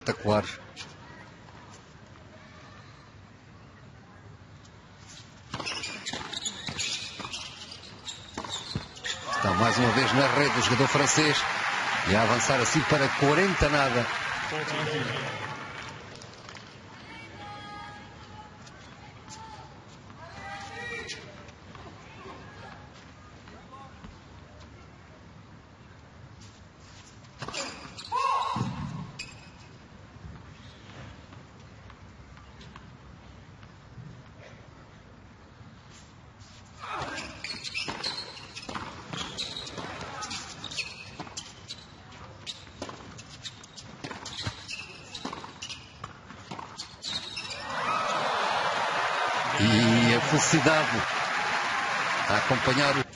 espetaculares. Está mais uma vez na rede o jogador francês e a avançar assim para 40-nada. E a felicidade a acompanhar o...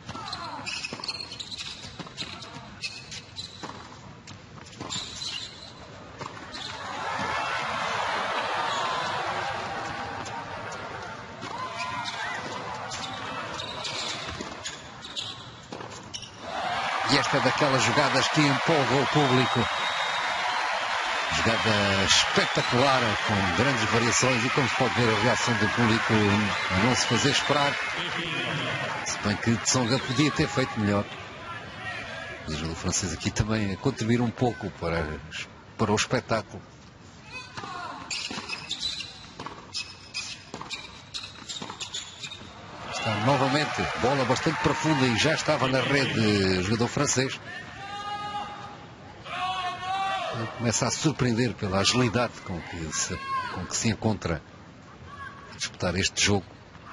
E esta é daquelas jogadas que empolga o público. Jogada espetacular, com grandes variações, e como se pode ver, a reação do público não se fazer esperar. Se bem que Tsonga podia ter feito melhor. O jogador francês aqui também a contribuir um pouco para o espetáculo. Está novamente, bola bastante profunda e já estava na rede o jogador francês. Ele começa a surpreender pela agilidade com que se encontra a disputar este jogo.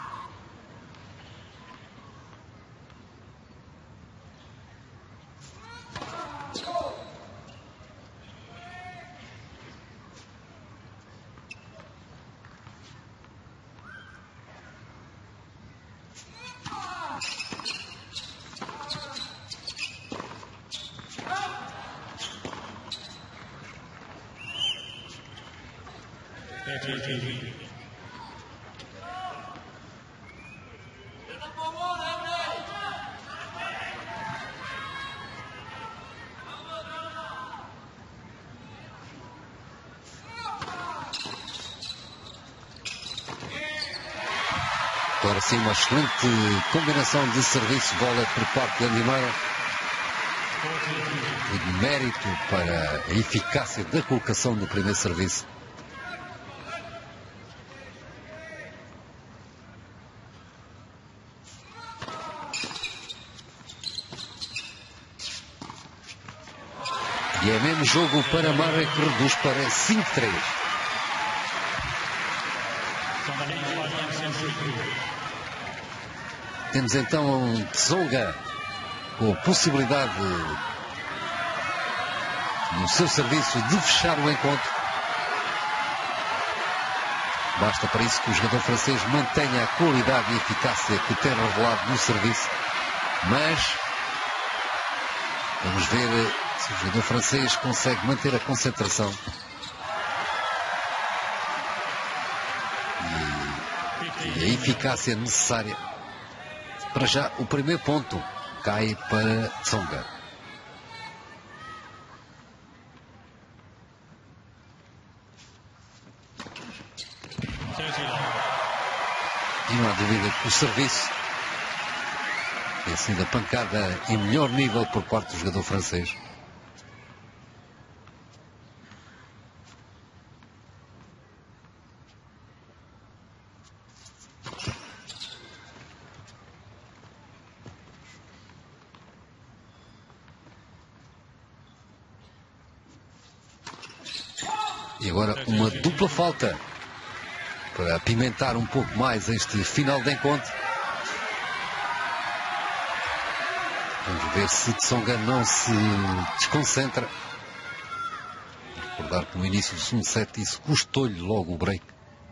Agora sim, uma excelente combinação de serviço bola por parte de Limeira. E de mérito para a eficácia da colocação no primeiro serviço. E é menos jogo para Murray, que reduz para 5-3. Temos então Tsonga com a possibilidade no seu serviço de fechar o encontro. Basta para isso que o jogador francês mantenha a qualidade e eficácia que tem revelado no serviço. Mas vamos ver se o jogador francês consegue manter a concentração. E a eficácia necessária. Para já, o primeiro ponto cai para Tsonga. E não há dúvida que o serviço tem sido a pancada em melhor nível por parte do jogador francês. E agora uma dupla falta para apimentar um pouco mais este final de encontro. Vamos ver se Tsonga não se desconcentra. Recordar que no início do segundo set isso custou-lhe logo o break.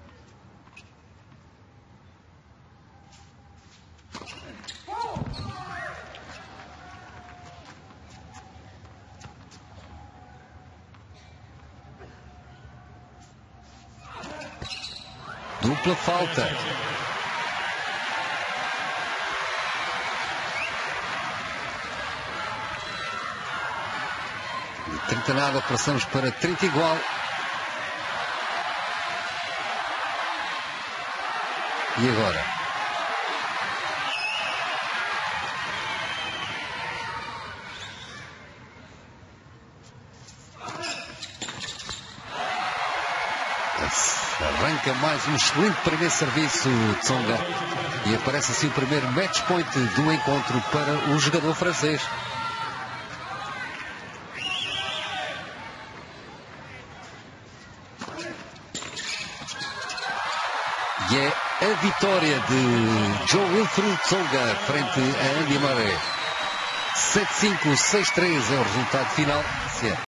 Dupla falta. De 30 nada passamos para 30 igual. E agora? Arranca mais um excelente primeiro serviço de Tsonga. E aparece assim o primeiro match point do encontro para o jogador francês. E é a vitória de Jo-Wilfried Tsonga frente a Andy Murray. 7-5, 6-3 é o resultado final.